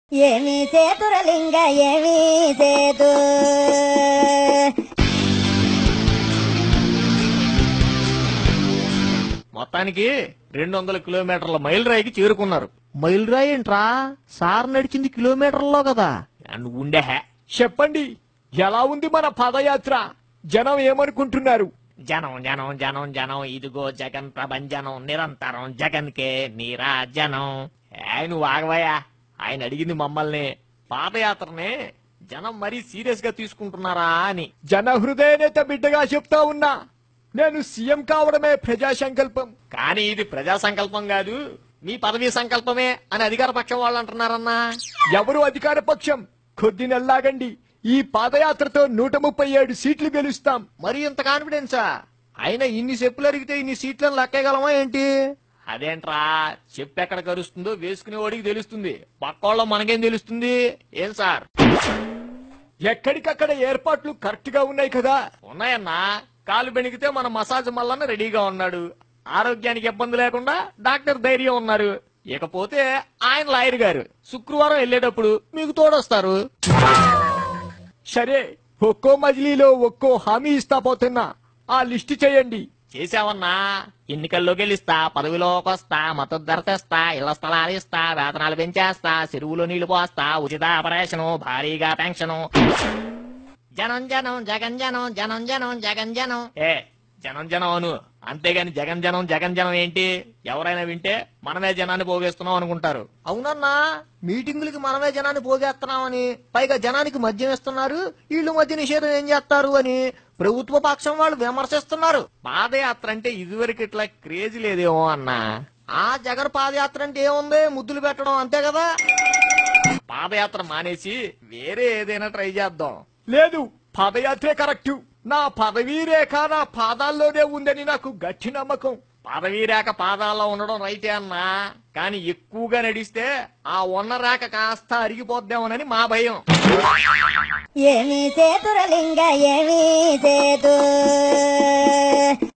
ఏమి సేతురలింగ ఏమి సేతు మొత్తానికి 200 కిలోమీటర్ల మైల్ రాయికి చేరుకున్నారు. మైల్ రాయి ఏంట్రా, సార్ నడిచింది కిలోమీటర్లో కదా. ఉండే చెప్పండి, ఎలా ఉంది మన పాదయాత్ర? జనం ఏమనుకుంటున్నారు? జనం జనం జనం జనం ఇదిగో జగన్ ప్రభంజనం, నిరంతరం జగన్ కే నీరాజనం. నువ్వు ఆగవయ్యా, ఆయన అడిగింది మమ్మల్ని. పాదయాత్రనే జనం మరీ సీరియస్ గా తీసుకుంటున్నారా అని. జన హృదయనేత బిడ్డగా చెప్తా ఉన్నా, నేను సీఎం కావడమే ప్రజా సంకల్పం. కానీ ఇది ప్రజా సంకల్పం కాదు, మీ పదవీ సంకల్పమే అని అధికార పక్షం వాళ్ళు అంటున్నారన్నా. ఎవరు అధికార పక్షం? కొద్ది నెల్లాగండి, ఈ పాదయాత్రతో 137 సీట్లు గెలుస్తాం. మరి ఇంత కాన్ఫిడెన్సా? అయినా ఇన్ని చెప్పులు అరిగితే ఇన్ని సీట్లను లెక్కేయగలమా ఏంటి? అదేంట్రా, చెప్పు ఎక్కడ కరుస్తుందో వేసుకునే వాడికి తెలుస్తుంది, పక్కోళ్ళ మనకేం తెలుస్తుంది? ఏం సార్? ఎక్కడికక్కడ ఏర్పాట్లు కరెక్ట్ గా ఉన్నాయి కదా? ఉన్నాయన్నా. కాలు బెణికితే మన మసాజ్ మల్లన్న రెడీగా ఉన్నాడు, ఆరోగ్యానికి ఇబ్బంది లేకుండా డాక్టర్ ధైర్యం ఉన్నారు. ఇకపోతే ఆయన లాయర్ గారు శుక్రవారం వెళ్లేటప్పుడు మీకు తోడొస్తారు. సరే, ఒక్కో మజిలీలో ఒక్కో హామీ ఇస్తా పోతున్నా, ఆ లిస్టు చేయండి. చేసావన్నా. ఎన్నికల్లో గెలిస్తా, పదవిలోకి వస్తా, మద్దతు ధర తెస్తా, ఇళ్ల స్థలాలు ఇస్తా, వేతనాలు పెంచేస్తా, చెరువులో నీళ్లు పోస్తా, ఉచిత ఆపరేషను, భారీగా పెన్షను. జనం జనం జగన్ జనం, జనం జనం జగన్ జనం. జనం జనం అను, అంతేగాని జగన్ జనం జగన్ జనం ఏంటి? ఎవరైనా వింటే మనమే జనాన్ని పోగేస్తున్నాం అనుకుంటారు. అవునన్నా, మీటింగులకి మనమే జనాన్ని పోగేస్తున్నామని, పైగా జనానికి మద్యం ఇస్తున్నారు, వీళ్ళు మద్య నిషేధం ఏం చేస్తారు అని ప్రభుత్వ పక్షం వాళ్ళు విమర్శిస్తున్నారు. పాదయాత్ర అంటే ఇదివరకు ఇట్లా క్రేజీ లేదేమో అన్నా. ఆ జగన్ పాదయాత్ర అంటే ఏముంది, ముద్దులు పెట్టడం అంతే కదా. పాదయాత్ర మానేసి వేరే ఏదైనా ట్రై చేద్దాం. లేదు, పాదయాత్రే కరెక్టు. నా పదవీ రేఖ నా పాదాల్లోనే ఉందని నాకు గట్టి నమ్మకం. పదవీ రేఖ పాదాల్లో ఉండడం రైతే అన్నా, కానీ ఎక్కువగా నడిస్తే ఆ ఉన్న రేఖ కాస్త అరిగిపోద్దామోనని మా భయం. ఏమి సేతురలింగ ఏమి సేతు